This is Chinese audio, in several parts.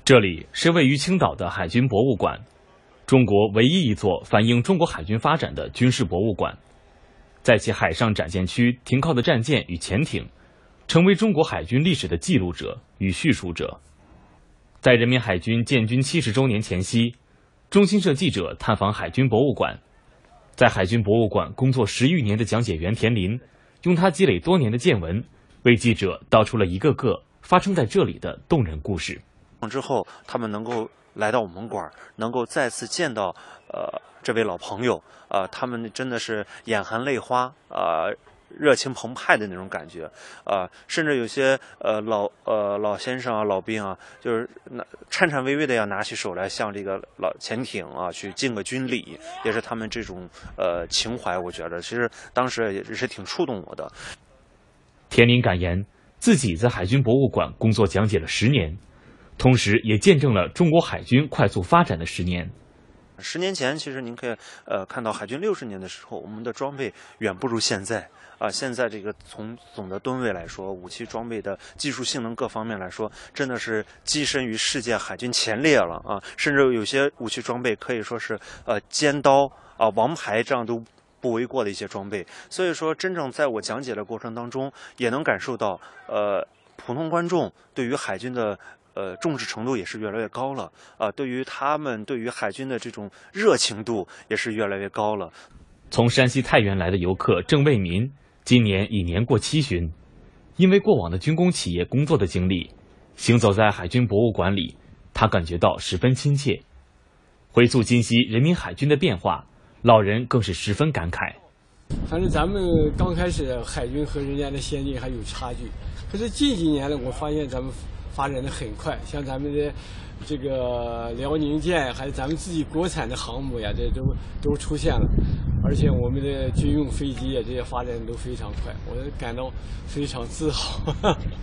这里是位于青岛的海军博物馆，中国唯一一座反映中国海军发展的军事博物馆。在其海上展舰区停靠的战舰与潜艇，成为中国海军历史的记录者与叙述者。在人民海军建军70周年前夕，中新社记者探访海军博物馆。在海军博物馆工作10余年的讲解员田林，用他积累多年的见闻，为记者道出了一个个发生在这里的动人故事。 之后，他们能够来到我们馆，能够再次见到这位老朋友，他们真的是眼含泪花，热情澎湃的那种感觉，甚至有些老先生啊、老兵啊，就是颤颤巍巍的要拿起手来向这个老潜艇啊去敬个军礼，也是他们这种情怀，我觉得其实当时也是挺触动我的。 田林感言，自己在海军博物馆工作讲解了10年，同时也见证了中国海军快速发展的10年。 10年前，其实您可以看到海军60年的时候，我们的装备远不如现在啊。现在这个从总的吨位来说，武器装备的技术性能各方面来说，真的是跻身于世界海军前列了啊。甚至有些武器装备可以说是尖刀啊、王牌这样都不为过的一些装备。所以说，真正在我讲解的过程当中，也能感受到普通观众对于海军的重视程度也是越来越高了对于他们对于海军的这种热情度也是越来越高了。 从山西太原来的游客郑卫民，今年已年过70，因为过往的军工企业工作的经历，行走在海军博物馆里，他感觉到十分亲切。回溯今昔人民海军的变化，老人更是十分感慨。 反正咱们刚开始海军和人家的先进还有差距，可是近几年呢，我发现咱们发展的很快，像咱们的这个辽宁舰，还有咱们自己国产的航母呀，这都出现了，而且我们的军用飞机呀，这些发展都非常快，我感到非常自豪。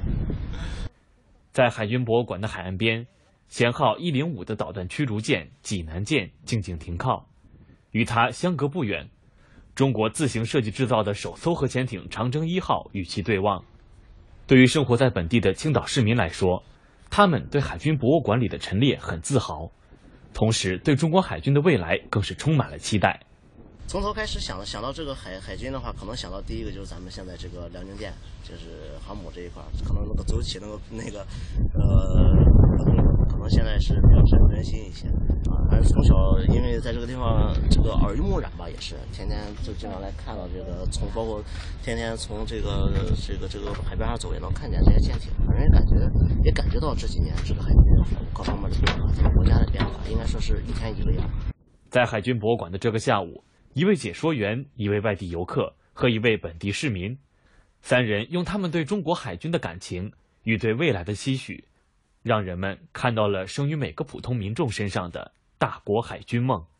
在海军博物馆的海岸边，舷号105的导弹驱逐舰济南舰静静停靠，与它相隔不远，中国自行设计制造的首艘核潜艇长征1号与其对望。对于生活在本地的青岛市民来说，他们对海军博物馆里的陈列很自豪，同时对中国海军的未来更是充满了期待。 从头开始想到这个海军的话，可能想到第一个就是咱们现在这个辽宁舰，就是航母这一块，可能那个走起可能现在是比较深入人心一些反正从小因为在这个地方这个耳濡目染吧，也是天天就经常来看到这个，包括天天从这个海边上走也能看见这些舰艇，反正也感觉到这几年这个海军各方面的变化，这个国家的变化应该说是一天一个样。 在海军博物馆的这个下午，一位解说员、一位外地游客和一位本地市民，3人用他们对中国海军的感情与对未来的期许，让人们看到了生于每个普通民众身上的大国海军梦。